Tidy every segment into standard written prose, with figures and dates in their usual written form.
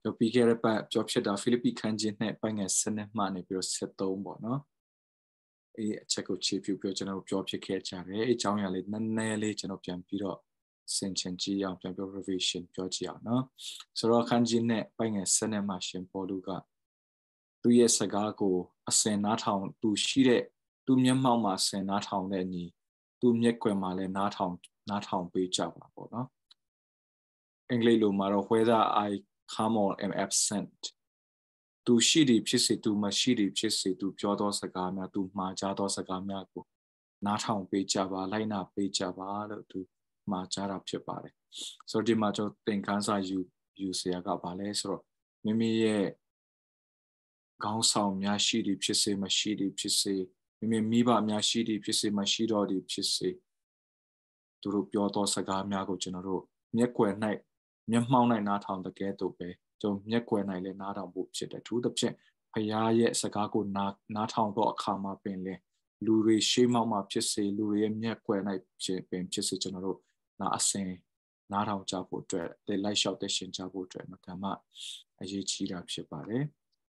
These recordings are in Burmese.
就比起来吧，就ဖြစ်到菲律賓ခန်းကြီးနဲ့ပိုင်းငယ်7မှနေပြီးတော့73ပေါ့နော်အချက်ကိုခြေပြုပြီးကျွန်တော်ပြောဖြစ်ခဲ့ကြတယ်အကြောင်းအရာလေးနည်းနည်းလေးကျွန်တော်ပြန်ပြီးတော့ဆင်ခြင်ကြည့်အောင်ပြန်ပြော revision ပြောကြည့်အောင်နော်ဆိုတော့ခန်းကြီးနဲ့ပိုင်းငယ်7မှရှင်ပေါလုကသူရဲ့စကားကိုအစင်နားထောင်သူရှိတဲ့သူမျက်မှောက်မှာဆင်နားထောင်တဲ့ညီသူမျက်ကွယ်မှာလည်းနားထောင်ပေးကြပါပေါ့နော်အင်္ဂလိပ်လိုမှာတော့ whether I come or am absent သူရှိသည်ဖြစ်စေသူမရှိသည်ဖြစ်စေသူပြောသောစကားများသူမှားကြသောစကားများကိုနားထောင်ပေးကြပါလိုက်နာပေးကြပါလို့သူမှားကြတာဖြစ်ပါတယ်ဆိုတော့ဒီမှာကျွန်တော်သင်ခန်းစာယူစရာကဘာလဲဆိုတော့မိမိရဲ့ခေါင်းဆောင်များရှိသည်ဖြစ်စေမရှိသည်ဖြစ်စေမိမိဘများရှိသည်ဖြစ်စေမရှိတော့သည်ဖြစ်စေသူတို့ပြောသောစကားများကိုကျွန်တော်တို့မျက်ကွယ်၌မျက်မှောက်၌နားထောင်တဲ့ကဲ့သို့ပဲကျွန်တော်မျက်ကွယ်၌လည်းနားထောင်ဖို့ဖြစ်တယ်သူတို့ဖြင့်ဖခင်ရဲ့စကားကိုနားထောင်တော့အခါမှာပင်လေလူတွေရှေးမှောက်မှာဖြစ်စေလူတွေရဲ့မျက်ကွယ်၌ဖြစ်စေကျွန်တော်တို့အစင်နားထောင်ကြဖို့အတွက်လိုက်လျှောက်တဲ့ရှင်ကြဖို့အတွက်မကမှအရေးကြီးတာဖြစ်ပါတယ်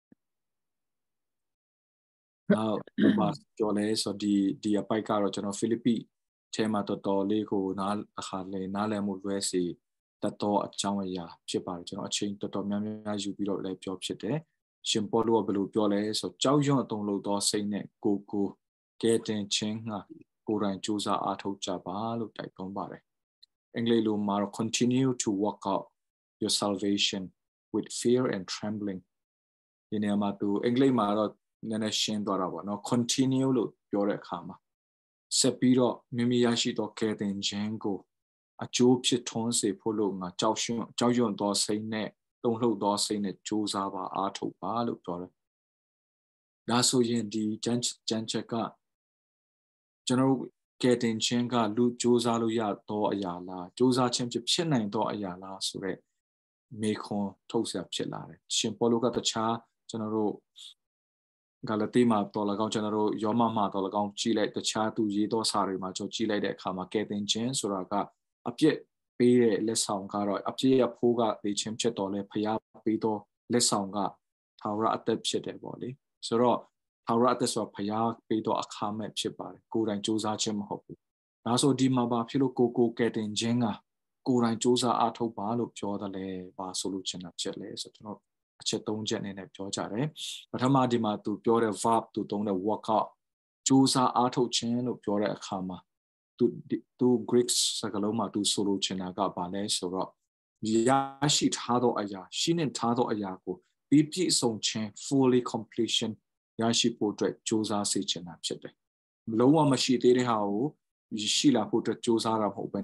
နောက်ဘာပြောလဲဆိုဒီအပိုက်ကတော့ကျွန်တော်ဖိလိပ္ပိထဲမှာတော်တော်လေးကိုနားလည်မှုလွဲစီတတော်အကြောင်းအရာဖြစ်ပါတယ်ကျွန်တော်အချိန်တော်တော်များများယူပြီးတော့လည်းပြောဖြစ်တယ်ရှင်ပေါလုကဘယ်လိုပြောလဲဆိုကြောက်ရွံ့အုံလို့သောစိတ်နဲ့ကိုကဲတင်ခြင်းကကိုယ်တိုင်ကြိုးစားအားထုတ်ကြပါလို့တိုက်တွန်းပါတယ်အင်္ဂလိပ်လိုမှာ continue to work out your salvation with fear and trembling ဒီနေရာမှာသူအင်္ဂလိပ်မှာတော့နည်းနည်းရှင်းသွားတာပေါ့နော် continue လို့ပြောတဲ့အခါမှာဆက်ပြီးတော့မိမိရရှိသောကဲတင်ခြင်းကိုအကျိုးဖြစ်ထွန်းစေဖို့လို့ငါကြောက်ရွံ့သောစိတ်နဲ့တုန်လှုပ်သောစိတ်နဲ့ကြိုးစားပါအားထုတ်ပါလို့ပြောတယ်ဒါဆိုရင်ဒီကြမ်းချက်ကကျွန်တော်ကဲတင်ခြင်းကလူကြိုးစားလို့ရသောအရာလားကြိုးစားခြင်းဖြစ်နိုင်သောအရာလားဆိုတဲ့မေခွန်းထုတ်ဆရာဖြစ်လာတယ်ရှင်ပေါလုကတခြားကျွန်တော်တို့ဂါလတိမှာတော်၎င်းကျွန်တော်တို့ယောမမှာတော်၎င်းကြည့်လိုက်တခြားသူရေးသောစာတွေမှာကျွန်တော်ကြည့်လိုက်တဲ့အခါမှာကဲတင်ခြင်းဆိုတာကအပြစ်ပေးတဲ့လက်ဆောင်ကတော့အပြစ်ရဖိုးကပေးခြင်းဖြစ်တော်လဲဖျားပေးသောလက်ဆောင်ကထာဝရအသက်ဖြစ်တယ်ပေါ့လေဆိုတော့ထာဝရအသက်ဆိုတာဖျားပေးသောအခါမဲ့ဖြစ်ပါတယ်ကိုယ်တိုင်စူးစမ်းခြင်းမဟုတ်ဘူးဒါဆိုဒီမှာဘာဖြစ်လို့ကိုကဲတင်ခြင်းကကိုယ်တိုင်စူးစမ်းအားထုတ်ပါလို့ပြောတယ်လေဘာဆိုလို့ချင်တာဖြစ်လဲဆိုတော့ကျွန်တော်အချက်၃ချက်အနေနဲ့ပြောကြတယ်ပထမဒီမှာသူပြောတဲ့ verb သူသုံးတဲ့ work out စူးစမ်းအားထုတ်ခြင်းလို့ပြောတဲ့အခါမှာသူ Greek စကားလုံးမှာသူဆိုလိုချင်တာကဘာလဲဆိုတော့ရရှိထားသောအရာရှိနေထားသောအရာကိုပြီးပြည့်စုံခြင်း fully completion ရရှိဖို့အတွက်စူးစမ်းစေချင်တာဖြစ်တယ်လုံးဝမရှိသေးတဲ့ဟာကိုရှိလာဖို့အတွက်စူးစမ်းတာမဟုတ်ဘဲ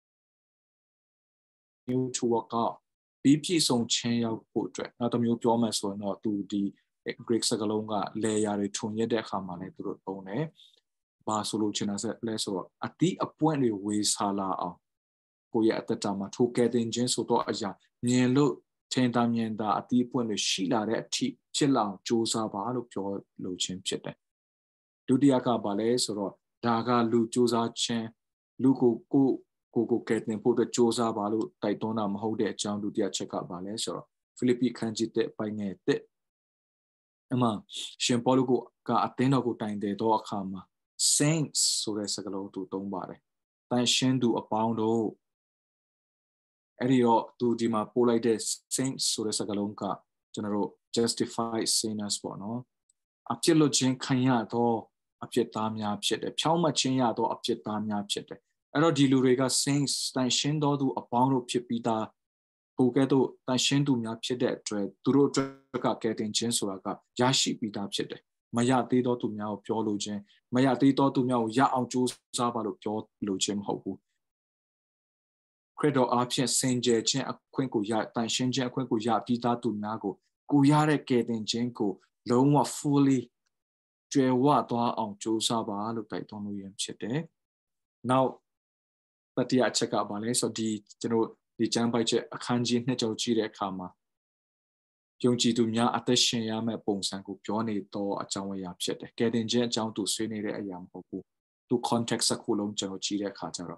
new to work out ပြီးပြည့်စုံခြင်းရောက်ဖို့အတွက်နောက်တစ်မျိုးပြောမယ်ဆိုရင်တော့သူဒီ Greek စကားလုံးက layer တွေထွန်ရတဲ့အခါမှာလည်းသူတို့သုံးတယ်ဘာဆိုလို့ချင်တာလဲဆိုတော့အတိအပွင့်တွေဝေစားလာအောင်ကိုယ့်ရဲ့အတ္တတာမှာထိုကဲတင်ခြင်းဆိုတော့အရာမြင်လို့ထင်သာမြင်သာအတိအပွင့်တွေရှိလာတဲ့အထိဖြစ်လာအောင်စူးစမ်းပါလို့ပြောလို့ခြင်းဖြစ်တယ်ဒုတိယကဘာလဲဆိုတော့ဒါကလူစူးစမ်းခြင်းလူကိုကဲတင်ဖို့အတွက်စူးစမ်းပါလို့တိုက်တွန်းတာမဟုတ်တဲ့အကြောင်းဒုတိယချက်ကဘာလဲဆိုတော့ဖိလိပ္ပိခန်းကြီးတဲ့ပိုင်းငယ်တဲ့အမှရှင်ပေါလုကအသင်းတော်ကိုတိုင်တယ်တော့အခါမှာ saints ဆိုတဲ့စကားလုံးသူသုံးပါတယ်တန်ရှင်းသူအပေါင်းတို့အဲ့ဒီတော့သူဒီမှာပို့လိုက်တဲ့ saints ဆိုတဲ့စကားလုံးကကျွန်တော်တို့ justified sinners ပေါ့နော်အပြစ်လွတ်ခြင်းခံရသောအပြစ်သားများဖြစ်တယ်ဖြောင့်မတ်ခြင်းရသောအပြစ်သားများဖြစ်တယ်အဲ့တော့ဒီလူတွေက saints တန်ရှင်းသောသူအပေါင်းတို့ဖြစ်ပြီးသားကိုကဲ့သို့တန်ရှင်းသူများဖြစ်တဲ့အတွက်သူတို့အတွက်ကကဲတင်ခြင်းဆိုတာကရရှိပြီးသားဖြစ်တယ်မရသေးသောသူများကိုပြောလို့ခြင်းမရသေးသောသူများကိုရအောင်ကြိုးစားပါလို့ပြောလို့ခြင်းမဟုတ်ဘူးခရစ်တော်အားဖြင့်စင်ကြယ်ခြင်းအခွင့်ကိုရတန်ရှင်းခြင်းအခွင့်ကိုရပြီးသားသူများကိုရတဲ့ကဲတင်ခြင်းကိုလုံးဝ fully ကျွယ်ဝသွားအောင်ကြိုးစားပါလို့တိုက်တွန်းလို့ရဖြစ်တယ်။နောက်တတိယအချက်ကဘာလဲဆိုတော့ကျွန်တော်ဒီကျမ်းပိုက်ချက်အခန်းကြီး2ကြောင်းကြည့်တဲ့အခါမှာယုံကြည်သူများအသက်ရှင်ရမယ့်ပုံစံကိုပြောနေတော့အကြောင်းအရာဖြစ်တယ်။ကဲတင်ခြင်းအကြောင်းသူဆွေးနေတဲ့အရာမဟုတ်ဘူး။သူ context တစ်ခုလုံးကျွန်တော်ကြည့်တဲ့အခါကျတော့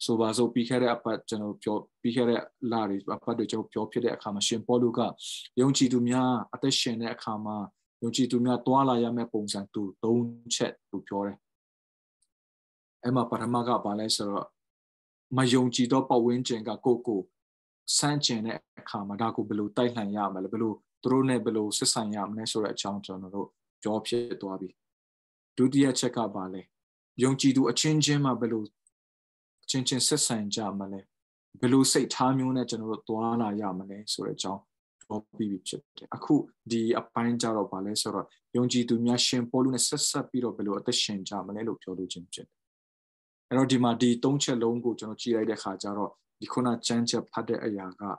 ဆိုပါစို့ပြီးခဲ့တဲ့အပတ်ကျွန်တော်ပြောပြီးခဲ့တဲ့လတွေအပတ်တွေကျွန်တော်ပြောဖြစ်တဲ့အခါမှာရှင်ပေါလုကယုံကြည်သူများအသက်ရှင်တဲ့အခါမှာယုံကြည်သူများတွာလာရမယ့်ပုံစံသူ၃ချက်သူပြောတယ်အဲ့မှာပထမကဘာလဲဆိုတော့မယုံကြည်တော့ပတ်ဝန်းကျင်ကကိုစမ်းကျင်တဲ့အခါမှာဒါကိုဘယ်လိုတိုက်လှန်ရမလဲဘယ်လိုသူတို့နဲ့ဘယ်လိုဆက်ဆံရမလဲဆိုတဲ့အကြောင်းကျွန်တော်တို့ပြောဖြစ်သွားပြီဒုတိယချက်ကဘာလဲယုံကြည်သူအချင်းချင်းမှာဘယ်လိုချင်းဆက်ဆံကြမလဲဘယ်လိုစိတ်ထားမျိုးနဲ့ကျွန်တော်တို့သွားလာရမလဲဆိုတဲ့အကြောင်းပြောပြီးဖြစ်တယ်အခုဒီအပိုင်းကြတော့ဘာလဲဆိုတော့ယုံကြည်သူများရှင်ပေါလုနဲ့ဆက်ဆက်ပြီးတော့ဘယ်လိုအသက်ရှင်ကြမလဲလို့ပြောလို့ခြင်းဖြစ်တယ်အဲ့တော့ဒီမှာဒီ၃ချက်လုံးကိုကျွန်တော်ကြည့်လိုက်တဲ့အခါကျတော့ဒီခုနချမ်းချက်ဖတ်တဲ့အရာက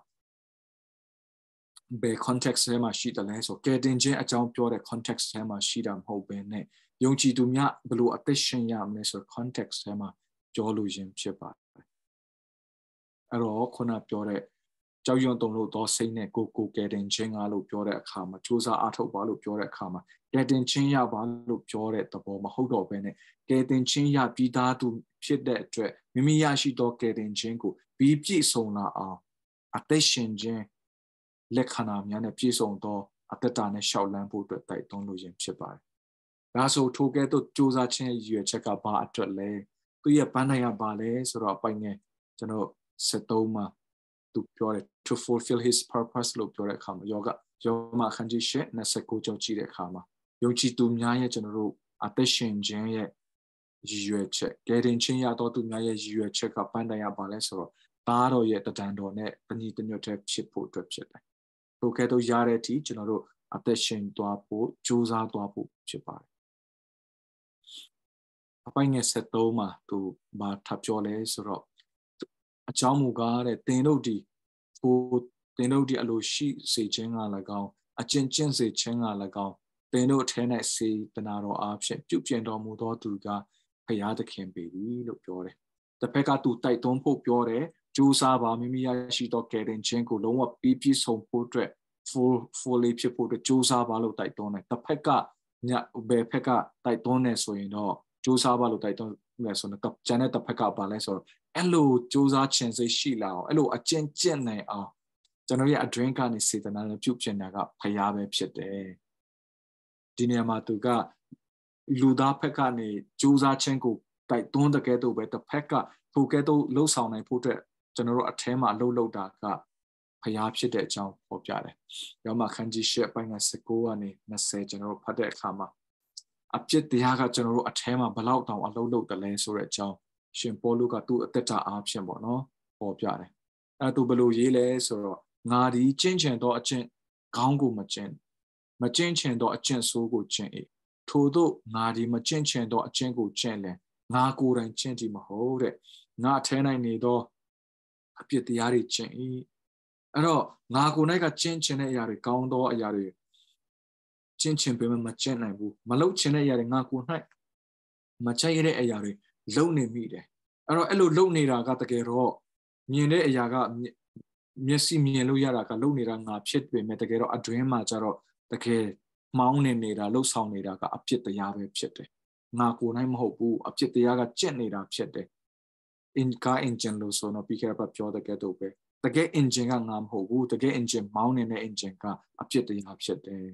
ဘယ် context ထဲမှာရှိတယ်လဲဆိုကဲတင်ချင်းအကြောင်းပြောတဲ့ context ထဲမှာရှိတာမဟုတ်ဘဲနဲ့ယုံကြည်သူများဘယ်လိုအသက်ရှင်ရမလဲဆို context ထဲမှာပြောလို့ခြင်းဖြစ်ပါတယ်အဲ့တော့ခုနပြောတဲ့ကြောက်ရွံ့တုန်လို့တော့စိတ်နဲ့ကိုကဲတင်ချင်းလို့ပြောတဲ့အခါမှာစူးစမ်းအားထုတ်ပါလို့ပြောတဲ့အခါမှာကဲတင်ချင်းရပါလို့ပြောတဲ့သဘောမဟုတ်တော့ဘဲနဲ့ကဲတင်ချင်းရပြီးသားသူဖြစ်တဲ့အတွက်မိမိရရှိသောကဲတင်ချင်းကိုပြီးပြည့်စုံလာအောင်အသက်ရှင်ခြင်းလက်ခံနာများနဲ့ပြည့်စုံသောအတ္တတာနဲ့ရှောက်လန်းဖို့အတွက်တိုက်တွန်းလို့ခြင်းဖြစ်ပါတယ်။ဒါဆိုထိုကဲ့သို့စူးစမ်းခြင်းရည်ရွယ်ချက်ကဘာအတွက်လဲ။သူရဲ့ပန်းတိုင်ကဘာလဲဆိုတော့အပိုင်နဲ့ကျွန်တော်73မှာသူပြောတယ် to fulfill his purpose လို့ပြောတဲ့အခါမှာယောမခန်းကြီးရှစ်29ကြောင့်ကြည့်တဲ့အခါမှာယုံကြည်သူများရဲ့ကျွန်တော်တို့အသက်ရှင်ခြင်းရဲ့ရည်ရွယ်ချက်ကယ်တင်ခြင်းရတော့သူများရဲ့ရည်ရွယ်ချက်ကပန်းတိုင်ကဘာလဲဆိုတော့သားတော်ရဲ့တဏ္ဍာတော်နဲ့ပဏိတညွတ်တဲ့ဖြစ်ဖို့အတွက်ဖြစ်တယ်။ထိုကဲ့သို့ရတဲ့အထိကျွန်တော်တို့အသက်ရှင်သွားဖို့ကြိုးစားသွားဖို့ဖြစ်ပါတယ်။အပိုင်းငယ်73မှာသူဘာထပ်ပြောလဲဆိုတော့အကြောင်းမူကားတဲ့သင်တို့ဒီအလိုရှိစေခြင်းက၎င်းအကျင့်ကျင့်စေခြင်းက၎င်းသင်တို့ထဲ၌စေတနာတော်အားဖြင့်ပြုပြင်တော်မူသောသူကဖရာသခင်ပေသည်လို့ပြောတယ်။တစ်ဖက်ကသူတိုက်တွန်းဖို့ပြောတယ်ကြိုးစားပါမိမိရရှိသောကယ်တင်ခြင်းကိုလုံးဝပြည့်စုံဖို့အတွက် fully ဖြစ်ဖို့အတွက်ကြိုးစားပါလို့တိုက်တွန်းတယ်။တစ်ဖက်ကဘယ်ဖက်ကတိုက်တွန်းနေဆိုရင်တော့ကြိုးစားပါလို့တိုက်တွန်းနေဆိုတော့ကျန်တဲ့တစ်ဖက်ကပါလဲဆိုတော့အဲ့လိုစူးစမ်းခြင်းစိတ်ရှိလာအောင်အဲ့လိုအကျင့်ကျင့်နိုင်အောင်ကျွန်တော်ရဲ့အတွင်းကနေစေတနာနဲ့ပြုပြင်တာကဖရာပဲဖြစ်တယ်ဒီနေရာမှာသူကလူသားဖက်ကနေစူးစမ်းခြင်းကိုတိုက်တွန်းတဲ့ကဲ့သို့ပဲတစ်ဖက်ကထိုကဲ့သို့လှုပ်ဆောင်နိုင်ဖို့အတွက်ကျွန်တော်တို့အထဲမှာအလုပ်လုပ်တာကဖရာဖြစ်တဲ့အကြောင်းပေါ်ပြတယ်ယောမခန်းကြီး၈ပိုင်း19ကနေ20ကျွန်တော်တို့ဖတ်တဲ့အခါမှာအပြစ်တရားကကျွန်တော်တို့အထဲမှာဘလောက်တောင်အလုပ်လုပ်တယ်လဲဆိုတဲ့အကြောင်းရှင်ပေါလုကသူ့အသက်တာအားဖြင့်ပေါ့နော်ပေါ်ပြတယ်အဲသူဘယ်လိုရေးလဲဆိုတော့ငါဒီကျင့်ချင်သောအကျင့်ခေါင်းကိုမကျင့်ချင်သောအကျင့်ဆိုးကိုကျင့်၏ထို့သောငါဒီမကျင့်ချင်သောအကျင့်ကိုကျင့်လဲငါကိုယ်တိုင်ကျင့်သည်မဟုတ်တဲ့ငါအထဲ၌နေသောအပြစ်တရားတွေကျင့်၏အဲ့တော့ငါကိုယ်၌ကကျင့်ချင်တဲ့အရာတွေကောင်းသောအရာတွေကျင့်ချင်ပေမဲ့မကျင့်နိုင်ဘူးမလုပ်ချင်တဲ့အရာတွေငါကိုယ်၌မချိုက်ရတဲ့အရာတွေလုံနေမိတယ်အဲ့တော့အဲ့လိုလုံနေတာကတကယ်တော့မြင်တဲ့အရာကမျက်စိမြင်လို့ရတာကလုံနေတာငါဖြစ်ပေမဲ့တကယ်တော့အတွင်းမှာကျတော့တကယ်မောင်းနေနေတာလှုပ်ဆောင်နေတာကအပြစ်တရားပဲဖြစ်တယ်ငါကိုယ်၌မဟုတ်ဘူးအပြစ်တရားကကျင့်နေတာဖြစ်တယ်engine လို့ဆိုတော့ပြီးခဲ့တဲ့ပြောတဲ့ကဲ့သို့ပဲတကယ် engine ကငါမဟုတ်ဘူးတကယ် engine မောင်းနေတဲ့ engine ကအပြစ်တရားဖြစ်တယ်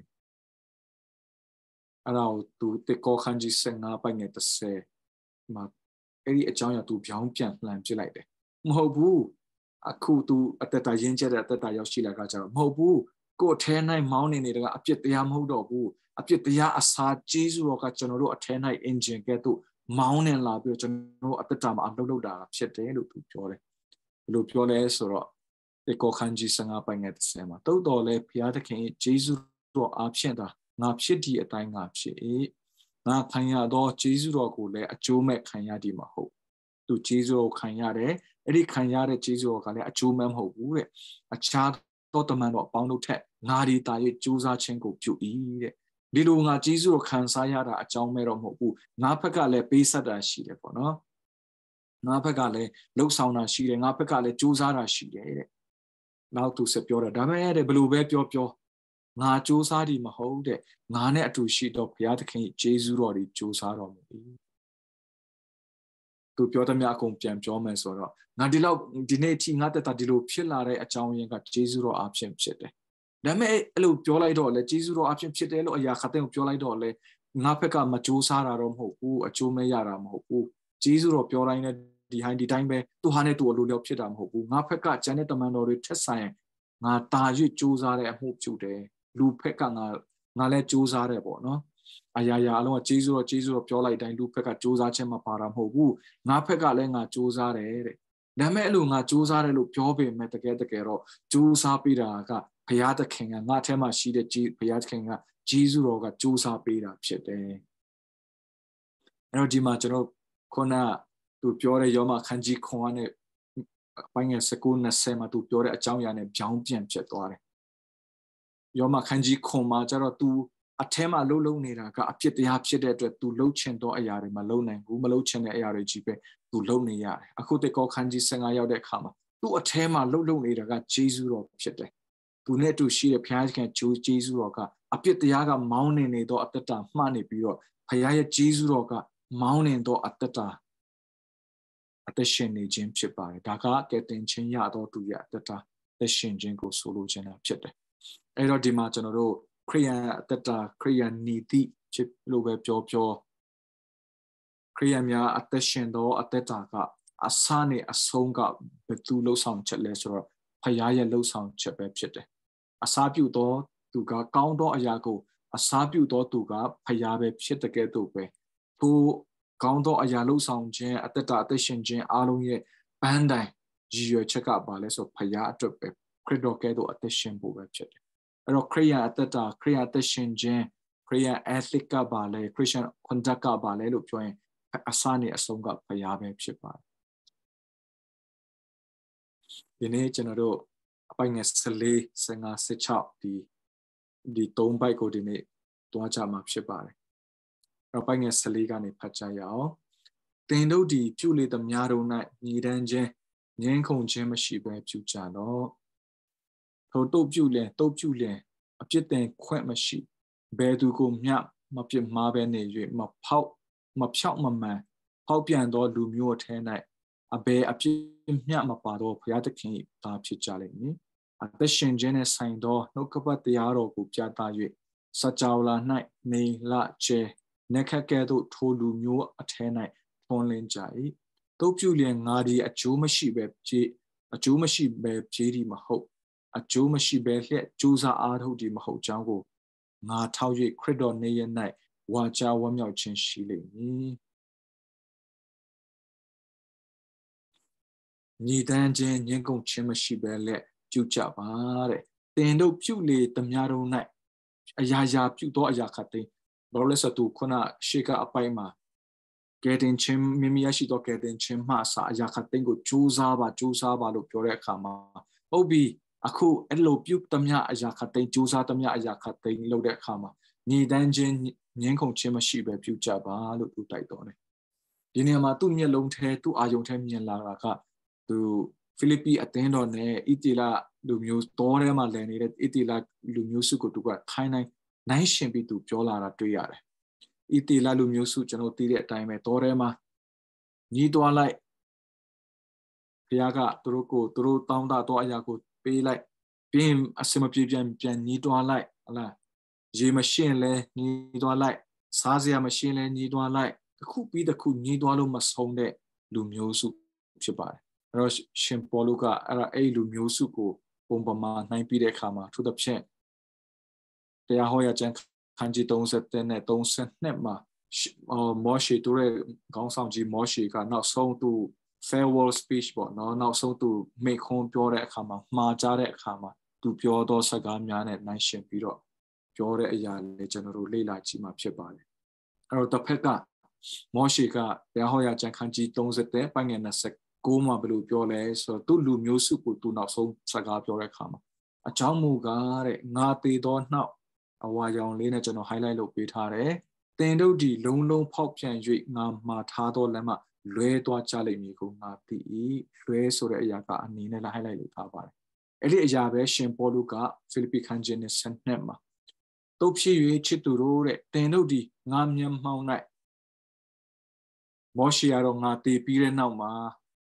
အဲ့တော့သူတကောခန်းကြီး15ပိုင်းနဲ့30မှာအဲ့ဒီအကြောင်းအရာသူပြောင်းပြန်လှန်ပြလိုက်တယ်မဟုတ်ဘူးအခုသူအသက်တာရင်းချက်တဲ့အသက်တာရောက်ရှိလာကကြတော့မဟုတ်ဘူးကိုယ်အထဲ၌မောင်းနေနေတာကအပြစ်တရားမဟုတ်တော့ဘူးအပြစ်တရားအစာကျေးဇူးတော်ကကျွန်တော်တို့အထဲ၌ engine ကဲ့သို့မောင်းနေလာပြီးတော့ကျွန်တော်တို့အသက်တာမှာအလုပ်လုပ်တာဖြစ်တယ်လို့သူပြောတယ်ဘယ်လိုပြောလဲဆိုတော့ဒီကောခန်းကြီး15ပိုင်းနဲ့30မှာတိုးတော်လဲဘုရားသခင်ကျေးဇူးတော်အားဖြင့်တာငါဖြစ်ဒီအတိုင်းငါဖြစ်ငါခံရသောကျေးဇူးတော်ကိုလည်းအကျိုးမဲ့ခံရသည်မဟုတ်သူကျေးဇူးတော်ခံရတယ်အဲ့ဒီခံရတဲ့ကျေးဇူးတော်ကလည်းအကျိုးမဲ့မဟုတ်ဘူးတဲ့အခြားသောတမန်တော်အပေါင်းတို့ထက်ငါဒီတာရဲ့ကြိုးစားခြင်းကိုပြု၏တဲ့ဒီလိုငါကျေးဇူးတော်ခံစားရတာအကြောင်းမဲ့တော့မဟုတ်ဘူးငါဘက်ကလည်းပေးဆက်တာရှိတယ်ပေါ့နော်ငါဘက်ကလည်းလှုပ်ဆောင်တာရှိတယ်ငါဘက်ကလည်းကြိုးစားတာရှိတယ်တဲ့နောက်သူဆက်ပြောတာဒါပေမဲ့တဲ့ဘယ်လိုပဲပြောငါစူးစမ်းသည်မဟုတ်တဲ့ငါနဲ့အတူရှိတော့ဘုရားသခင်ကျေးဇူးတော်ဒီစူးစမ်းတော်မူ၏သူပြောသမျှအကုန်ပြန်ပြောမယ်ဆိုတော့ငါဒီလောက်ဒီနေ့အထိငါတက်တာဒီလိုဖြစ်လာတဲ့အကြောင်းရင်းကဂျေဇုတော်အဖြစ်ဖြစ်တယ်ဒါပေမဲ့အဲ့လိုပြောလိုက်တော့လေဂျေဇုတော်အဖြစ်ဖြစ်တယ်လို့အရာခတ်တဲ့ကိုပြောလိုက်တော့လေငါဘက်ကမကြိုးစားတာတော့မဟုတ်ဘူးအကျိုးမဲ့ရတာမဟုတ်ဘူးဂျေဇုတော်ပြောတိုင်းနဲ့ဒီတိုင်းပဲသူဟာနဲ့သူအလိုလျောက်ဖြစ်တာမဟုတ်ဘူးငါဘက်ကကျန်တဲ့တမန်တော်တွေထက်ဆိုင်ငါတာ၍ကြိုးစားတဲ့အမှုပြုတယ်လူဘက်ကငါလည်းကြိုးစားတယ်ပေါ့နော်အရာအလုံးကဂျေဇုတော်ပြောလိုက်တိုင်းလူဘက်ကကြိုးစားခြင်းမပါတာမဟုတ်ဘူးငါဘက်ကလည်းငါကြိုးစားတယ်တဲ့ဒါပေမဲ့အဲ့လိုငါကြိုးစားတယ်လို့ပြောပေမဲ့တကယ်တော့ကြိုးစားပေးတာကဘုရားသခင်ကငါအထက်မှာရှိတဲ့ဘုရားသခင်ကဂျေဇုတော်ကကြိုးစားပေးတာဖြစ်တယ်အဲ့တော့ဒီမှာကျွန်တော်ခုနသူပြောတဲ့ယောမခန်းကြီးခွန်နဲ့ပိုင်းငယ်19-20မှာသူပြောတဲ့အကြောင်းအရာနဲ့ပြောင်းပြန်ဖြစ်သွားတယ်ယောမခန်းကြီးခွန်မှာကျတော့ तू အထဲမှာလှုပ်နေတာကအဖြစ်တရားဖြစ်တဲ့အတွက် तू လှုပ်ချင်သောအရာတွေမလှုပ်နိုင်ဘူးမလှုပ်ချင်တဲ့အရာတွေကြီးပဲ तू လှုပ်နေရတယ်အခုတေကောခန်းကြီး15ရောက်တဲ့အခါမှာ तू အထဲမှာလှုပ်နေတာကဂျေဇုတော်ဖြစ်တယ် तू နဲ့တူရှိတဲ့ဘုရားခင်ဂျေဇုတော်ကအဖြစ်တရားကမောင်းနေသောအတ္တတာမှနေပြီးတော့ဘုရားရဲ့ဂျေဇုတော်ကမောင်းနေသောအတ္တတာအသက်ရှင်နေခြင်းဖြစ်ပါတယ်ဒါကကယ်တင်ခြင်းရသောသူရဲ့အတ္တတာသက်ရှင်ခြင်းကိုဆိုလိုချင်တာဖြစ်တယ်အဲ့တော့ဒီမှာကျွန်တော်တို့ခရိယန်အတ္တတာခရိယန်နီတိဖြစ်လို့ပဲပြောခရိယန်များအသက်ရှင်သောအတ္တတာကအစနဲ့အဆုံးကဘယ်သူလှုပ်ဆောင်ချက်လဲဆိုတော့ဖခင်ရဲ့လှုပ်ဆောင်ချက်ပဲဖြစ်တယ်အစာပြုသောသူကကောင်းသောအရာကိုအစာပြုသောသူကဖခင်ပဲဖြစ်တဲ့ကဲ့သို့ပဲသူကောင်းသောအရာလှုပ်ဆောင်ခြင်းအတ္တတာအသက်ရှင်ခြင်းအားလုံးရဲ့ပန်းတိုင်ရည်ရွယ်ချက်ကပါလဲဆိုဖခင်အတွက်ပဲခရစ်တော်ကဲ့သို့အသက်ရှင်ဖို့ပဲဖြစ်တယ်အဲ့တော့ခရိယန်အတ္တတာခရိယန်အသက်ရှင်ခြင်းခရိယန် ethic ကပါလဲ Christian conduct ကပါလဲလို့ပြောရင်အစနဲ့အဆုံးကဘုရားပဲဖြစ်ပါတယ်ဒီနေ့ကျွန်တော်တို့အပိုင်းငယ်14 15 16ဒီ3ဘိုက်ကိုဒီနေ့တွားကြမှာဖြစ်ပါတယ်အပိုင်းငယ်14ကနေဖတ်ကြရအောင်သင်တို့ဒီပြုလေသမျှတို့၌ညီတန်းခြင်းငြင်းခုန်ခြင်းမရှိဘဲပြုကြတော့ထို့တုတ်ပြုလင်အပြစ်တင်ခွင့်မရှိဘယ်သူကိုမျှမပြစ်မှားပဲနေ၍မဖြောက်မမှန်ဖောက်ပြန်သောလူမျိုးအထဲ၌အဘယ်အပြစ်မျှမပါသောဘုရားသခင်၏သားဖြစ်ကြလိမ့်မည်အသက်ရှင်ခြင်းနဲ့ဆိုင်သောနှုတ်ကပတ်တရားတော်ကိုပြသ၍စကြောလာ၌နေလကျဲနေခက်ကဲသို့ထိုလူမျိုးအထဲ၌ထွန်းလင်းကြ၏တုတ်ပြုလင်ငါဒီအကျိုးမရှိပဲဖြေးဒီမဟုတ်အကျိုးမရှိဘဲလျက်ကြိုးစားအားထုတ်ဒီမဟုတ်ကြောင်းကိုငါထောက်၍ခရစ်တော်နေရ၌ဝါကြဝမ်းမြောက်ခြင်းရှိလိမ့်မည်ညီတန်းခြင်းငြင်းကုန်ခြင်းမရှိဘဲလျက်ပြုကြပါတဲ့တင်တို့ပြုလေသမျှတို့၌အရာပြုသောအရာခတ်သိဘာလို့လဲဆိုတော့ခုနရှေကအပိုင်မှာကဲတင်ချင်းမိမိရရှိသောကဲတင်ချင်းမှအစာအရာခတ်သိကိုကြိုးစားပါလို့ပြောတဲ့အခါမှာဟုတ်ပြီအခုအဲ့လိုပြုသမျှအရာခတ်သိကြိုးစားသမျှအရာခတ်သိလုပ်တဲ့အခါမှာညီတန်းချင်းငင်းခုန်ခြင်းမရှိပဲပြုကြပါလို့သူတိုက်တော်တယ်ဒီနေရာမှာသူ့မျက်လုံးထဲသူ့အာယုံထဲမြင်လာတာကသူဖိလိပ္ပိအသင်းတော်နဲ့ဣတိလလူမျိုးတောထဲမှာလည်နေတဲ့ဣတိလလူမျိုးစုကိုသူကခိုင်းနိုင်ရှင်ပြီးသူပြောလာတာတွေ့ရတယ်ဣတိလလူမျိုးစုကျွန်တော်သိတဲ့အတိုင်းပဲတောထဲမှာညီးတွားလိုက်ဘုရားကသူတို့တောင်းတတော့အရာကိုပေးလိုက်ပြီးရင်အစမပြေပြန်ညီးတွားလိုက်ဟလားရေမရှင်းလဲညီးတွားလိုက်စားစရာမရှင်းလဲညီးတွားလိုက်တစ်ခုပြီးတစ်ခုညီးတွားလို့မဆုံးတဲ့လူမျိုးစုဖြစ်ပါတယ်အဲ့တော့ရှင်ပေါလုကအဲ့လူမျိုးစုကိုပုံပမာနိုင်ပြီးတဲ့အခါမှာသူတစ်ဖြင့်တရားဟောရကျမ်းခန်းကြီး30နဲ့32မှာမောရှေတို့ရဲ့ခေါင်းဆောင်ကြီးမောရှေကနောက်ဆုံးသူ farewell speech ပေါ့နော်နောက်ဆုံးသူမိန့်ခွန်းပြောတဲ့အခါမှာမှားကြတဲ့အခါမှာသူပြောသောစကားများနဲ့နိုင်ရှင်ပြီးတော့ပြောတဲ့အရာလေးကျွန်တော်တို့လေ့လာကြည့်မှာဖြစ်ပါတယ်အဲ့တော့တစ်ဖက်ကမောရှေကတရားဟောရကျမ်းခန်းကြီး30ပိုင်းငယ်29မှာဘယ်လိုပြောလဲဆိုတော့သူလူမျိုးစုကိုသူနောက်ဆုံးစကားပြောတဲ့အခါမှာအကြောင်းမူကားတဲ့ငါသေးသောနှောက်အဝါရောင်လေးနဲ့ကျွန်တော် highlight လုပ်ပေးထားတယ်တင်တို့ဒီလုံးဖောက်ပြန်၍ငါမှာထားသောလက်မှလွဲသွားကြလိမ့်မည်ကိုငါသိ၏လွဲဆိုတဲ့အရာကအနေနဲ့လည်း highlight လုပ်ထားပါတယ်အဲ့ဒီအရာပဲရှင်ပေါလုကဖိလိပ္ပိခန်းကြီးနဲ့7မှာတို့ဖြစ်၍ချစ်သူတို့တဲ့တင်တို့ဒီငါမျက်မှောက်၌မောရှေကတော့ငါတည်ပြီးတဲ့နောက်မှာ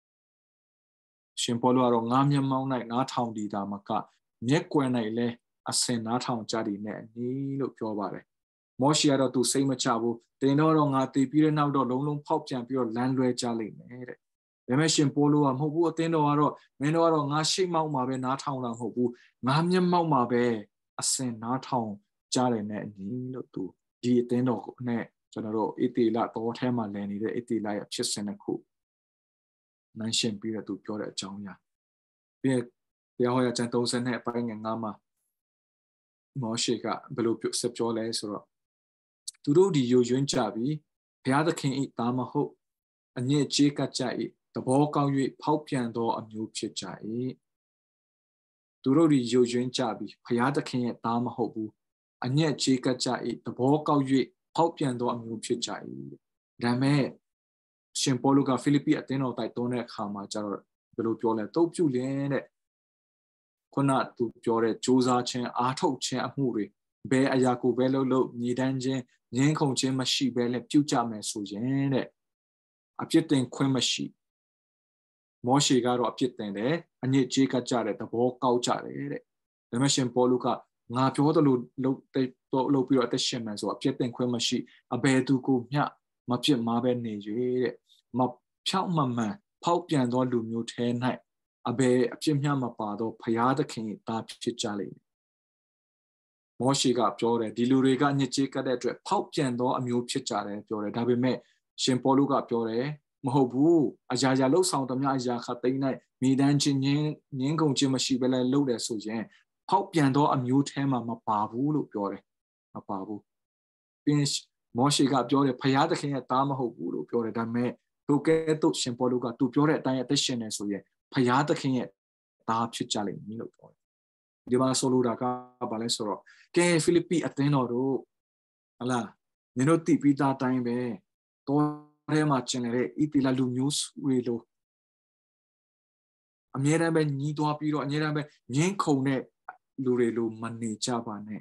ရှင်ပေါလုကတော့ငါမျက်မှောက်၌နားထောင်တည်တာမကမျက်ကွယ်၌လည်းအစင်နားထောင်ကြသည်နဲ့အနီးလို့ပြောပါတယ်မောရှေကတော့သူစိတ်မချဘူးတင်တော့ငါတည်ပြီးတဲ့နောက်တော့လုံးလုံးဖောက်ပြန်ပြီးတော့လမ်းလွဲကြလိမ့်မယ်တဲ့ဒါပေမဲ့ရှင်ပေါလုကမဟုတ်ဘူးအသင်းတော်ကတော့မင်းတို့ကတော့ငါရှိမောက်မှာပဲနားထောင်တာမဟုတ်ဘူးငါမျက်မှောက်မှာပဲအစင်နားထောင်ကြတယ်နဲ့အနီးလို့သူဒီအသင်းတော်နဲ့ကျွန်တော်တို့အေတေလတော်ထဲမှာလည်နေတဲ့အေတေလရဲ့ဖြစ်စဉ်တစ်ခုနန်းရှင်းပြီးတော့သူပြောတဲ့အကြောင်းအရာပြီးတရားဟောရာကျမ်း30နဲ့အပိုင်းငယ်9မှာမောရှေကဘယ်လိုဆက်ပြောလဲဆိုတော့သူတို့ဒီယိုယွင်းကြပြီးဘုရားသခင်၏သားမဟုတ်အညစ်အကြေးကကြ၏သဘောကောင်း၍ဖောက်ပြန်သောအမျိုးဖြစ်ကြ၏သူတို့ဒီယိုယွင်းကြပြီးဘုရားသခင်ရဲ့သားမဟုတ်ဘူးအညစ်အကြေးကကြ၏သဘောကောင်း၍ဖောက်ပြန်သောအမျိုးဖြစ်ကြ၏ဒါမဲ့ရှင်ပေါလုကဖိလိပ္ပိအသင်းတော်တိုက်တွန်းတဲ့အခါမှာကျတော့ဘယ်လိုပြောလဲတုတ်ပြုလင်းတဲ့ခုနသူပြောတဲ့စူးစမ်းခြင်းအားထုတ်ခြင်းအမှုတွေဘယ်အရာကိုပဲလုပ်ညီတန်းခြင်းငင်းခုန်ခြင်းမရှိဘဲနဲ့ပြုကြမယ်ဆိုရင်တဲ့အပြစ်တင်ခွင့်မရှိမောရှေကတော့အပြစ်တင်တယ်အညစ်အကြေးကကြတဲ့သဘောကောက်ကြတယ်တဲ့ဒါပေမဲ့ရှင်ပေါလုကငါပြောသလိုလုပ်ပြီးတော့အသက်ရှင်မယ်ဆိုအပြစ်တင်ခွင့်မရှိအဘယ်သူကိုမျှမဖြစ်မှာပဲနေ၍တဲ့မဖြောက်မမှန်ဖောက်ပြန်သောလူမျိုးထဲ၌အဘယ်အပြစ်မျှမပါသောဘုရားသခင်သားဖြစ်ကြလိမ့်မယ်မောရှေကပြောတယ်ဒီလူတွေကညစ်ကြေးကတဲ့အတွက်ဖောက်ပြန်သောအမျိုးဖြစ်ကြတယ်ပြောတယ်ဒါပေမဲ့ရှင်ပေါလုကပြောတယ်မဟုတ်ဘူးအရာရာလှုပ်ဆောင်သမျှအရာခတ်သိမ်း၌မိတန်းချင်းငင်းကုန်ခြင်းမရှိဘဲလဲလှုပ်တယ်ဆိုရင်ဖောက်ပြန်သောအမျိုးထဲမှာမပါဘူးလို့ပြောတယ်မပါဘူးပြီးမောရှေကပြောတယ်ဘုရားသခင်ရဲ့သားမဟုတ်ဘူးလို့ပြောတယ်ဒါပေမဲ့သူကဲ့သို့ရှင်ပေါလုကသူပြောတဲ့အတိုင်းအသက်ရှင်နေဆိုရင်ဘုရားသခင်ရဲ့သားဖြစ်ကြလိမ့်မည်လို့ပြောတယ်ဒီမှာဆိုလိုတာကဘာလဲဆိုတော့ကဲဖိလိပ္ပိအသင်းတော်တို့ဟလာနင်တို့တိပိသားတိုင်းပဲတော်ထဲမှာကျင်နေတဲ့ဣတိလလူမျိုးတွေလို့အမြဲတမ်းပဲညီးသွားပြီးတော့အမြဲတမ်းပဲငင်းခုန်တဲ့လူတွေလို့မနေကြပါနဲ့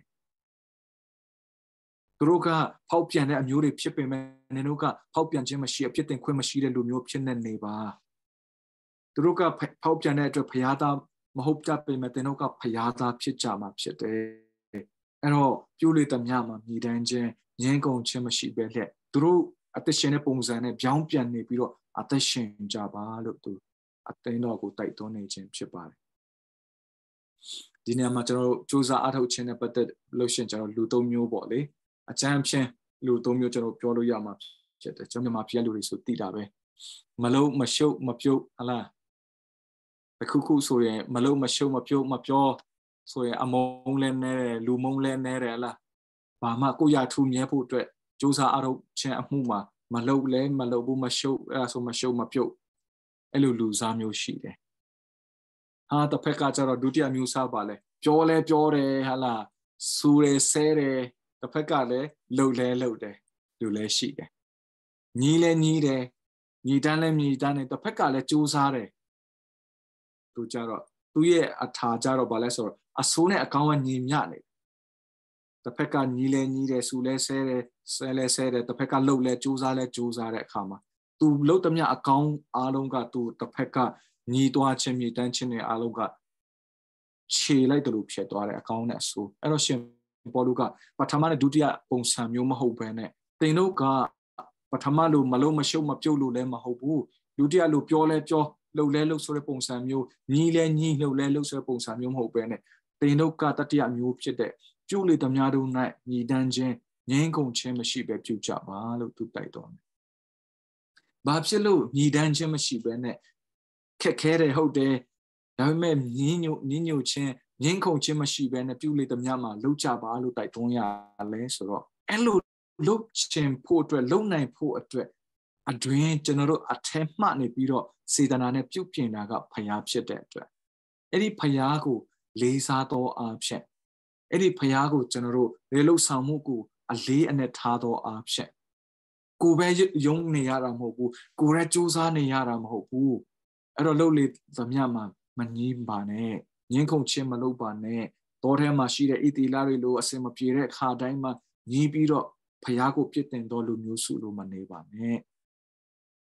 သူတို့ကဖောက်ပြန်တဲ့အမျိုးတွေဖြစ်ပေမဲ့နင်တို့ကဖောက်ပြန်ခြင်းမရှိအပြစ်တင်ခွင့်မရှိတဲ့လူမျိုးဖြစ်နေပါသူတို့ကဖောက်ပြန်တဲ့အတွက်ဘုရားသားမဟုတ်တတ်ပေမဲ့သင်တို့ကဘုရားသားဖြစ်ကြမှာဖြစ်တယ်အဲ့တော့ပြုလေသမျှမှာမြည်တမ်းခြင်းငင်းကုန်ခြင်းမရှိပဲလက်သူတို့အသက်ရှင်တဲ့ပုံစံနဲ့ပြောင်းပြန်နေပြီးတော့အသက်ရှင်ကြပါလို့သူအသင်းတော်ကိုတိုက်တွန်းနေခြင်းဖြစ်ပါတယ်ဒီနေရာမှာကျွန်တော်တို့စူးစမ်းအားထုတ်ခြင်းနဲ့ပတ်သက်လို့ရှင်ကျွန်တော်လူသုံးမျိုးပေါ့လေအကျမ်းဖြင့်လူသုံးမျိုးကျွန်တော်ပြောလို့ရမှာဖြစ်တယ်ကျွန်တော်မြန်မာပြည်လူတွေဆိုသိတာပဲမလုံးမရှုပ်မပြုတ်ဟလားခုဆိုရင်မလုံးမရှုပ်မပြုတ်မပြောဆိုရင်အမုန်းလဲနေတယ်လူမုန်းလဲနေတယ်ဟလားဘာမှကိုရထူမြဲဖို့အတွက်စူးစမ်းအားထုတ်ခြင်းအမှုမှာမလုံးလဲမလုံးဘူးမရှုပ်အဲ့ဒါဆိုမရှုပ်မပြုတ်အဲ့လိုလူစားမျိုးရှိတယ်ဟာတစ်ဖက်ကကျတော့ဒုတိယမျိုးစားပါလဲပြောလဲပြောတယ်ဟာလားစူတယ်ဆဲတယ်တစ်ဖက်ကလည်းလှုပ်လဲလှုပ်တယ်လူလဲရှိတယ်ညီးလဲညီးတယ်ညီတန်းလဲညီတန်းတယ်တစ်ဖက်ကလည်းစူးစားတယ်သူကြတော့သူ့ရဲ့အထာကြတော့ဗာလဲဆိုတော့အဆိုးနဲ့အကောင်းကညီမျှနေတစ်ဖက်ကညီးလဲညီးတယ်စူလဲဆဲတယ်ဆဲလဲဆဲတယ်တစ်ဖက်ကလှုပ်လဲစူးစားလဲစူးစားတဲ့အခါမှာသူလှုပ်သမျှအကောင်းအားလုံးကသူတစ်ဖက်ကညီးသွားခြင်းညီတန်းခြင်းတွေအားလုံးကခြေလိုက်တယ်လို့ဖြစ်သွားတယ်အကောင်းနဲ့အဆိုးအဲ့တော့ရှင်ပေါလုကပထမနဲ့ဒုတိယပုံစံမျိုးမဟုတ်ဘဲနဲ့သင်တို့ကပထမလိုမလုံးမရှုပ်မပြုတ်လို့လည်းမဟုတ်ဘူးဒုတိယလိုပြောလဲပြောလှုပ်လဲလှုပ်ဆိုတဲ့ပုံစံမျိုးညီးလဲညီးလှုပ်လဲလှုပ်ဆိုတဲ့ပုံစံမျိုးမဟုတ်ဘဲနဲ့သင်တို့ကတတိယမျိုးဖြစ်တဲ့ပြုလေသမျှတို့၌ညီတန်းခြင်းငင်းကုန်ခြင်းမရှိပဲပြုကြပါလို့သူတိုက်တော်တယ်။ဘာဖြစ်လို့ညီတန်းခြင်းမရှိဘဲနဲ့ခက်ခဲတယ်ဟုတ်တယ်ဒါပေမဲ့ညင်းညိုခြင်းငင်းခုန်ခြင်းမရှိဘဲနဲ့ပြုလေသမျှမှာလှုပ်ကြပါလို့တိုက်တွန်းရလဲဆိုတော့အဲ့လိုလှုပ်ခြင်းဖို့အတွက်လှုပ်နိုင်ဖို့အတွက်အတွင်းကျွန်တော်တို့အထက်မှနေပြီးတော့စေတနာနဲ့ပြုပြင်တာကဖျားဖြစ်တဲ့အတွက်အဲ့ဒီဖျားကိုလေးစားသောအားဖြင့်အဲ့ဒီဖျားကိုကျွန်တော်တို့လေလှုပ်ဆောင်မှုကိုအလေးအနက်ထားသောအားဖြင့်ကိုပဲယုံနေရတာမဟုတ်ဘူးကိုရဲစူးစမ်းနေရတာမဟုတ်ဘူးအဲ့တော့လှုပ်လေသမျှမှာမငြင်းပါနဲ့ငင်းခုန်ခြင်းမလုပ်ပါနဲ့တောထဲမှာရှိတဲ့ဣတိလတွေလိုအစင်မပြေတဲ့ခါတိုင်းမှာညီးပြီးတော့ဖျားကိုပြစ်တင်တော်လူမျိုးစုလိုမနေပါနဲ့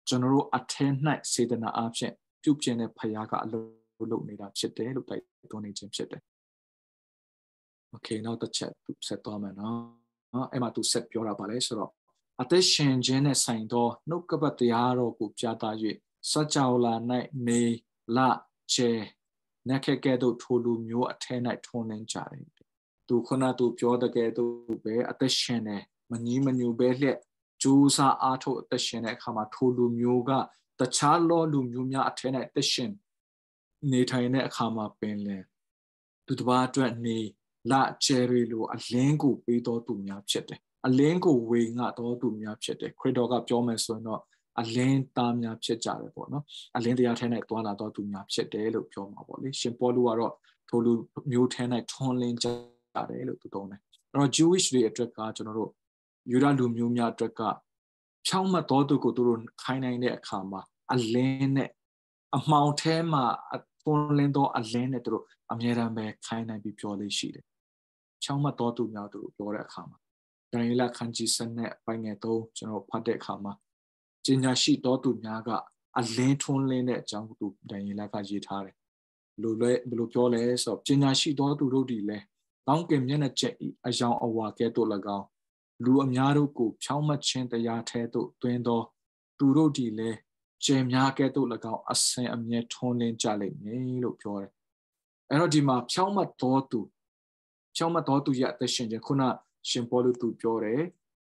ကျွန်တော်တို့အထက်၌စေတနာအဖြစ်ပြုပြင်တဲ့ဖခင်ကအလုပ်နေတာဖြစ်တယ်လို့တိုက်တွန်းနေခြင်းဖြစ်တယ်။ Okay နောက်တစ်ချက်သူဆက်သွားမယ်နော်။အဲ့မှာသူဆက်ပြောတာပါလေဆိုတော့အသက်ရှင်ခြင်းနဲ့ဆိုင်သောနှုတ်ကပတ်တရားတော်ကိုပြသ၍စัจ java လာ၌နေလချေနက်ခက်ကဲ့သို့ထိုလူမျိုးအထက်၌ထွန်းလင်းကြတယ်။သူခုနသူပြောတဲ့ကဲ့သို့ပဲအသက်ရှင်နေမငြီးမညူပဲလျက်ကြိုးစားအားထုတ်အသက်ရှင်တဲ့အခါမှာထိုလူမျိုးကတခြားလောလူမျိုးများအထက်၌အသက်ရှင်နေထိုင်တဲ့အခါမှာပင်လင်သူတစ်ပါးအတွက်နေလချယ်ရီလိုအလင်းကိုပေးတော်သူများဖြစ်တယ်အလင်းကိုဝေငှတော်သူများဖြစ်တယ်ခရစ်တော်ကပြောမယ်ဆိုရင်တော့အလင်းသားများဖြစ်ကြတယ်ပေါ့နော်အလင်းတရားထဲ၌တွာလာတော်သူများဖြစ်တယ်လို့ပြောမှာပေါ့လေရှင်ပေါလုကတော့ထိုလူမျိုးထဲ၌ထွန်းလင်းကြတယ်လို့သူသုံးတယ်အဲ့တော့ Jewish တွေအတွက်ကကျွန်တော်တို့ယူဒလူမျိုးများအတွက်ကဖြောင့်မတ်တော်သူကိုသူတို့ခိုင်းနိုင်တဲ့အခါမှာအလင်းနဲ့အမှောင်ထဲမှာတွန်းလင်းသောအလင်းနဲ့သူတို့အမြဲတမ်းပဲခိုင်းနိုင်ပြီးပြောလေးရှိတယ်ဖြောင့်မတ်တော်သူများသူတို့ပြောတဲ့အခါမှာဒံယေလခန်းကြီးစနက်ပိုင်းငယ်3ကျွန်တော်ဖတ်တဲ့အခါမှာပညာရှိတော်သူများကအလင်းထွန်းလင်းတဲ့အကြောင်းသူဒံယေလကရေးထားတယ်ဘယ်လိုပြောလဲဆိုတော့ပညာရှိတော်သူတို့ဒီလဲတောင်းကင်မျက်နှာချက်အယောင်အဝါကဲ့သို့၎င်းလူအများတို့ကိုဖြောင့်မတ်ခြင်းတရားထဲသို့တွင်သောသူတို့ဒီလဲကျင်များကဲ့သို့၎င်းအစဉ်အမြဲထွန်းလင်းကြလိမ့်မယ်လို့ပြောတယ်အဲ့တော့ဒီမှာဖြောင့်မတ်တော်သူရဲ့အသက်ရှင်ခြင်းခုနရှင်ပေါလုသူပြောတယ်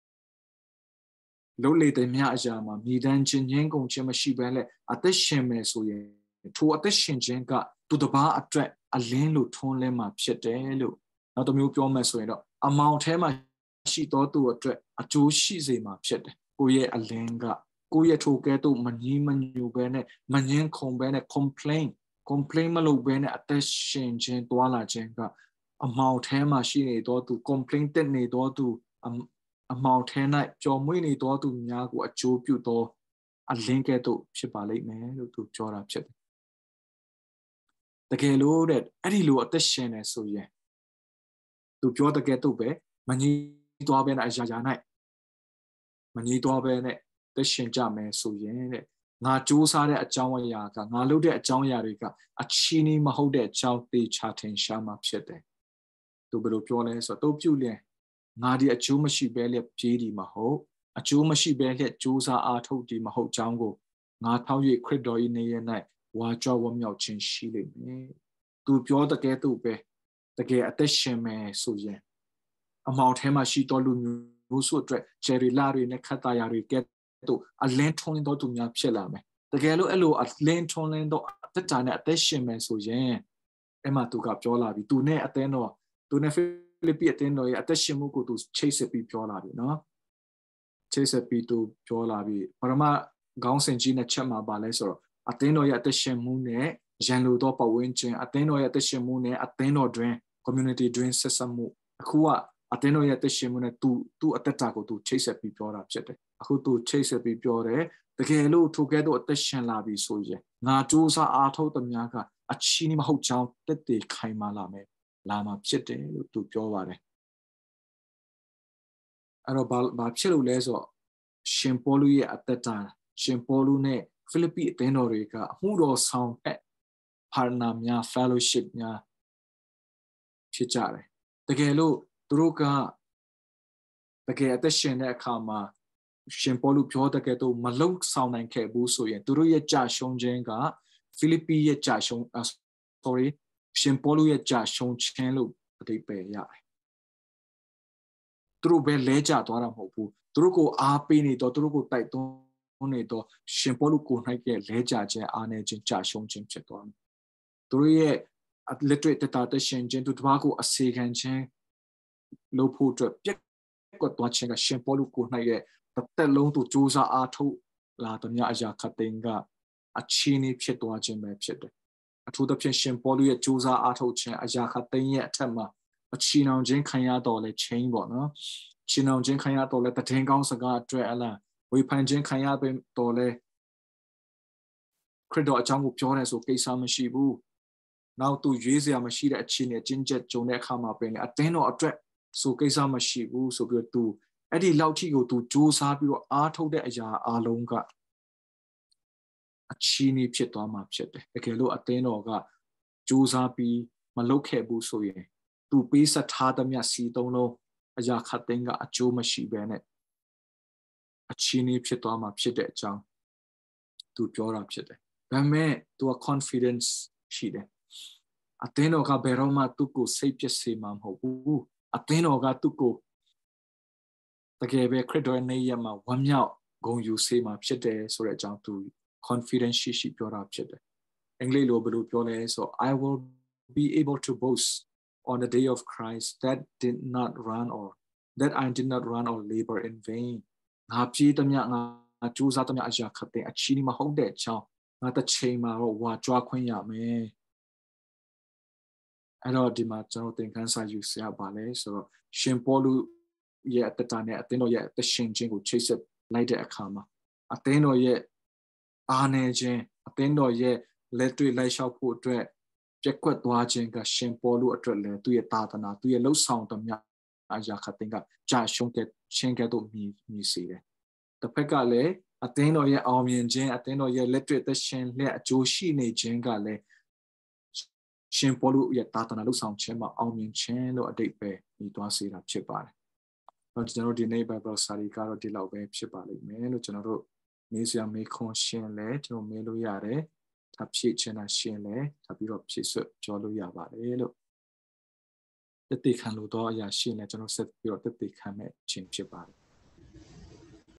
လုံးလေတဲ့မြအရာမှာမြည်တမ်းခြင်းငြင်းကုန်ခြင်းမရှိဘဲနဲ့အသက်ရှင်မယ်ဆိုရင်ထိုအသက်ရှင်ခြင်းကသူတစ်ပါးအတွက်အလင်းလို့ထွန်းလင်းမှာဖြစ်တယ်လို့နောက်တစ်မျိုးပြောမယ်ဆိုရင်တော့အမောင်ထဲမှာရှိတော်သူအတွက်အကျိုးရှိစေမှာဖြစ်တယ်ကိုယ့်ရဲ့အလင်းကကိုယ့်ရဲ့ထိုကဲ့သို့မငြီးမညူဘဲနဲ့မငင်းခုန်ဘဲနဲ့ complain မလုပ်ဘဲနဲ့အသက်ရှင်ခြင်းတွာလာခြင်းကအမောင်ထဲမှာရှိနေတော်သူ complain တက်နေတော်သူအမောင်ထဲ၌ကြော်မွေ့နေတော်သူများကိုအကျိုးပြုသောအလင်းကဲ့သို့ဖြစ်ပါလိမ့်မယ်လို့သူပြောတာဖြစ်တယ်တကယ်လို့တဲ့အဲ့ဒီလိုအသက်ရှင်နေဆိုရင်သူပြောတဲ့ကဲ့သို့ပဲမငြီးသွားဘဲနဲ့အရာရာ၌မငြီးသွားဘဲနဲ့သက်ရှင်ကြမယ်ဆိုရင်တဲ့ငါစူးစမ်းတဲ့အကြောင်းအရာကငါလုပ်တဲ့အကြောင်းအရာတွေကအချီးနှီးမဟုတ်တဲ့အကြောင်းသေချာထင်ရှားမှဖြစ်တယ်သူဘယ်လိုပြောလဲဆိုတော့ပြုလျင်ငါဒီအကျိုးမရှိဘဲလျက်ပြေးဒီမဟုတ်အကျိုးမရှိဘဲလျက်စူးစမ်းအားထုတ်ဒီမဟုတ်အကြောင်းကိုငါထောက်၍ခရစ်တော်၏နေရ၌ဝါကြွဝမြောက်ခြင်းရှိလိမ့်မယ်သူပြောတဲ့ကဲ့သို့ပဲတကယ်အသက်ရှင်မယ်ဆိုရင်အမောင်ထဲမှာရှိတော်လူမျိုးစုအတွက်ဂျယ်ရီလာတွေနဲ့ခတ်တာယာတွေကဲ့သို့အလင်းထွန်းလင်းတော်သူများဖြစ်လာမယ်တကယ်လို့အဲ့လိုအလင်းထွန်းလင်းတော့အသက်တာနဲ့အသက်ရှင်မယ်ဆိုရင်အဲ့မှာသူကပြောလာပြီသူနဲ့အသင်းတော်သူနဲ့ဖိလိပ္ပိအသင်းတော်ရဲ့အသက်ရှင်မှုကိုသူချိတ်ဆက်ပြီးပြောလာပြီနော်ချိတ်ဆက်ပြီးသူပြောလာပြီပရမခေါင်းစဉ်ကြီးနဲ့ချက်မှာပါလဲဆိုတော့အသင်းတော်ရဲ့အသက်ရှင်မှုနဲ့ရန်လိုသောပတ်ဝန်းကျင်အသင်းတော်ရဲ့အသက်ရှင်မှုနဲ့အသင်းတော်တွင် community တွင်ဆက်ဆက်မှုအခုကအသင်းတော်ရဲ့အသက်ရှင်မှုနဲ့သူအသက်တာကိုသူချိတ်ဆက်ပြီးပြောတာဖြစ်တယ်အခုသူချိတ်ဆက်ပြီးပြောတယ်တကယ်လို့ထိုကဲ့သို့အသက်ရှင်လာပြီဆိုရင်ငါစူးစမ်းအားထုတ်သမျှကအချီးနှီးမဟုတ်ကြောင်းတက်တည်ခိုင်မာလာမယ်လာမှာဖြစ်တယ်လို့သူပြောပါတယ်အဲ့တော့ဘာဖြစ်လို့လဲဆိုတော့ရှင်ပေါလုရဲ့အသက်တာရှင်ပေါလုနဲ့ဖိလိပ္ပိအသင်းတော်တွေကအမှုတော်ဆောင်တဲ့ပါရနာများ fellowship များဖြစ်ကြတယ်တကယ်လို့သူတို့ကတကယ်အသက်ရှင်တဲ့အခါမှာရှင်ပေါလုပြောတဲ့ကဲ့သို့မလုံဆောင်နိုင်ခဲ့ဘူးဆိုရင်သူတို့ရဲ့ကြာရှုံးခြင်းကဖိလိပ္ပိရဲ့ကြာရှုံးရှင်ပေါလုရဲ့ကြာရှုံးခြင်းလို့အဓိပ္ပာယ်ရတယ်သူတို့ပဲလဲကျသွားတာမဟုတ်ဘူးသူတို့ကိုအားပေးနေတော့သူတို့ကိုတိုက်တွန်းနေတော့ရှင်ပေါလုကို၌ရဲ့လဲကျခြင်းအားနည်းခြင်းကြာရှုံးခြင်းဖြစ်သွားတယ်သူတို့ရဲ့ literate တရှင်ခြင်းသူတစ်ပါးကိုအစေခံခြင်းလို့ဖို့အတွက်ပြက်ကွက်သွားခြင်းကရှင်ပေါလုကို၌ရဲ့တစ်သက်လုံးသူစူးစမ်းအားထုတ်လာသမျှအရာခတ်သိမ်းကအချီးနှီးဖြစ်သွားခြင်းပဲဖြစ်တယ်အထူးသဖြင့်ရှင်ပေါလုရဲ့စူးစမ်းအားထုတ်ခြင်းအရာခတ်သိမ်းရဲ့အထက်မှာအချီနှောင်ခြင်းခံရတော့လဲချင်းပေါ့နော်ချီနှောင်ခြင်းခံရတော့လဲတည်င်းကောင်းစကားအတွက်အလားဝေဖန်ခြင်းခံရတော့လဲခရစ်တော်အကြောင်းကိုပြောတယ်ဆိုကိစ္စမရှိဘူးနောက်သူရွေးစရာမရှိတဲ့အခြေအနေချင်းချက်ကြုံတဲ့အခါမှာပင်အသင်းတော်အတွက်ဆိုကိစ္စမရှိဘူးဆိုပြီးတော့သူအဲ့ဒီလောက်ထိကိုသူစူးစမ်းပြီးတော့အားထုတ်တဲ့အရာအလုံးကအချီးနှီးဖြစ်သွားမှာဖြစ်တယ်တကယ်လို့အသင်းတော်ကကြိုးစားပြီးမလုပ်ခဲ့ဘူးဆိုရင်သူပေးဆက်ထားသမျှစီသုံးလုံးအရာခတ်သိမ်းကအကျိုးမရှိဘဲနဲ့အချီးနှီးဖြစ်သွားမှာဖြစ်တဲ့အကြောင်းသူပြောတာဖြစ်တယ်ဒါပေမဲ့သူက confidence ရှိတယ်အသင်းတော်ကဘယ်တော့မှသူ့ကိုစိတ်ပျက်စေမှာမဟုတ်ဘူးအသင်းတော်ကသူ့ကိုတကယ်ပဲခရစ်တော်ရဲ့နေ့ရက်မှာဝမ်းမြောက်ဂုဏ်ယူစေမှာဖြစ်တယ်ဆိုတဲ့အကြောင်းသူ confidence ရှိပြောတာဖြစ်တယ်အင်္ဂလိပ်လိုဘယ်လိုပြောလဲဆို I will be able to boast on the day of Christ that I did not run or labor in vain ငါပြေးသမျှငါကြိုးစားသမျှအရာခတ်တဲ့အချီးမဟုတ်တဲ့အကြောင်းငါတစ်ချိန်မှာတော့ဝါကြွားခွင့်ရမယ်အဲ့တော့ဒီမှာကျွန်တော်သင်ခန်းစာယူစရာပါလဲဆိုတော့ရှင်ပေါလုရဲ့အတ္တနဲ့အသင်းတော်ရဲ့အသက်ရှင်ခြင်းကိုချိတ်ဆက်လိုက်တဲ့အခါမှာအသင်းတော်ရဲ့အားနည်းခြင်းအသင်းတော်ရဲ့လက်တွေ့လိုက်လျှောက်ဖို့အတွက်ပြက်ကွက်သွားခြင်းကရှင်ပေါလုအတွက်လည်းသူ့ရဲ့သာသနာသူ့ရဲ့လှုပ်ဆောင်သမျှအရာခတ်သိမ်းကကြာရှုံးတဲ့ချင်းကဲ့သို့မြည်စေတယ်တစ်ဖက်ကလည်းအသင်းတော်ရဲ့အောင်မြင်ခြင်းအသင်းတော်ရဲ့လက်တွေ့သက်ရှင်လျက်အကျိုးရှိနေခြင်းကလည်းရှင်ပေါလုရဲ့သာသနာလှုပ်ဆောင်ခြင်းမှာအောင်မြင်ခြင်းလို့အတိတ်ပဲညီသွားစေတာဖြစ်ပါတယ်။ကျွန်တော်တို့ဒီနေ့ Bible study ကတော့ဒီလောက်ပဲဖြစ်ပါလိမ့်မယ်လို့ကျွန်တော်တို့မေးစရာမေးခွန်းရှင်းလဲကျွန်တော်မေးလို့ရတယ်။ဒါဖြည့်ချင်တာရှင်းလဲဒါပြီးတော့ဖြည့်ဆွတ်ပြောလို့ရပါတယ်လို့တတိခံလို့တော့အရာရှင်းလဲကျွန်တော်ဆက်ပြီးတော့တတိခံမဲ့ခြင်းဖြစ်ပါတယ်